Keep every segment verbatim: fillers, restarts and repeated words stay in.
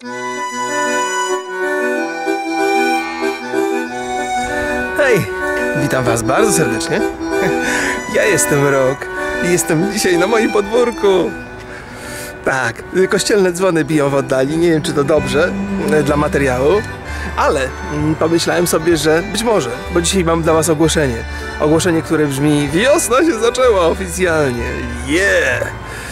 Hej, witam was bardzo serdecznie. Ja jestem Rok i jestem dzisiaj na moim podwórku. Tak, kościelne dzwony biją w oddali, nie wiem czy to dobrze dla materiału, ale pomyślałem sobie, że być może, bo dzisiaj mam dla was ogłoszenie. Ogłoszenie, które brzmi: wiosna się zaczęła oficjalnie. Yeah!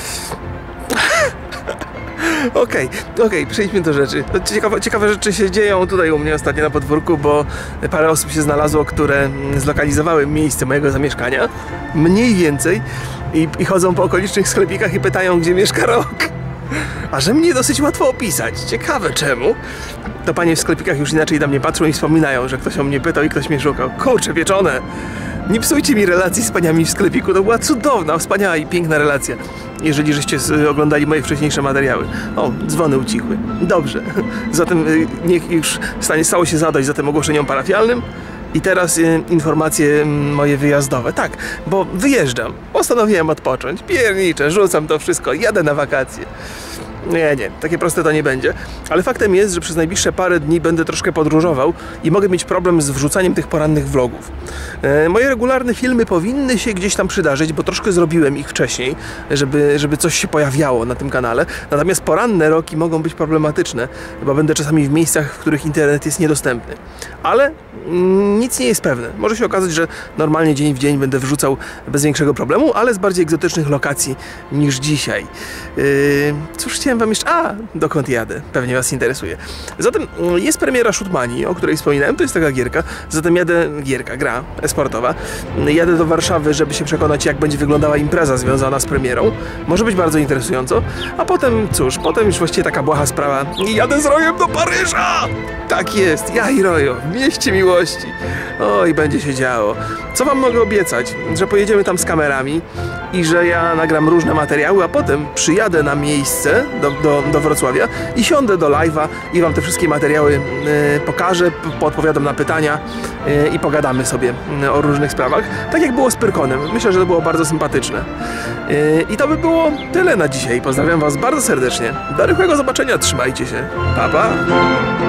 Okej, okay, okej, okay, przejdźmy do rzeczy. Ciekawe, ciekawe rzeczy się dzieją tutaj u mnie ostatnio na podwórku, bo parę osób się znalazło, które zlokalizowały miejsce mojego zamieszkania, mniej więcej, i, i chodzą po okolicznych sklepikach i pytają, gdzie mieszka Rok. A że mnie dosyć łatwo opisać. Ciekawe czemu. To panie w sklepikach już inaczej na mnie patrzą i wspominają, że ktoś o mnie pytał i ktoś mnie szukał. Kurczę, pieczone! Nie psujcie mi relacji z paniami w sklepiku. To była cudowna, wspaniała i piękna relacja. Jeżeli żeście oglądali moje wcześniejsze materiały. O, dzwony ucichły. Dobrze. Zatem niech już stanie, stało się zadość za tym ogłoszeniom parafialnym. I teraz y, informacje moje wyjazdowe. Tak, bo wyjeżdżam. Postanowiłem odpocząć. Pierniczę, rzucam to wszystko. Jadę na wakacje. Nie, nie, takie proste to nie będzie. Ale faktem jest, że przez najbliższe parę dni będę troszkę podróżował i mogę mieć problem z wrzucaniem tych porannych vlogów. E, moje regularne filmy powinny się gdzieś tam przydarzyć, bo troszkę zrobiłem ich wcześniej, żeby, żeby coś się pojawiało na tym kanale. Natomiast poranne roki mogą być problematyczne, bo będę czasami w miejscach, w których internet jest niedostępny. Ale mm, nic nie jest pewne. Może się okazać, że normalnie dzień w dzień będę wrzucał bez większego problemu, ale z bardziej egzotycznych lokacji niż dzisiaj. Yy, cóż chciałem wam jeszcze... A, dokąd jadę? Pewnie was interesuje. Zatem jest premiera Shootmanii, o której wspominałem, to jest taka gierka. Zatem jadę... Gierka, gra esportowa. Jadę do Warszawy, żeby się przekonać, jak będzie wyglądała impreza związana z premierą. Może być bardzo interesująco. A potem, cóż, potem już właściwie taka błaha sprawa. I jadę z Rojem do Paryża! Tak jest, ja i Rojo, w mieście miłości. Oj, będzie się działo. Co wam mogę obiecać? Że pojedziemy tam z kamerami i że ja nagram różne materiały, a potem przyjadę na miejsce do, do, do Wrocławia i siądę do live'a i wam te wszystkie materiały y, pokażę, podpowiadam na pytania y, i pogadamy sobie y, o różnych sprawach. Tak jak było z Pyrkonem. Myślę, że to było bardzo sympatyczne. Y, I to by było tyle na dzisiaj. Pozdrawiam was bardzo serdecznie. Do rychłego zobaczenia. Trzymajcie się. Pa, pa.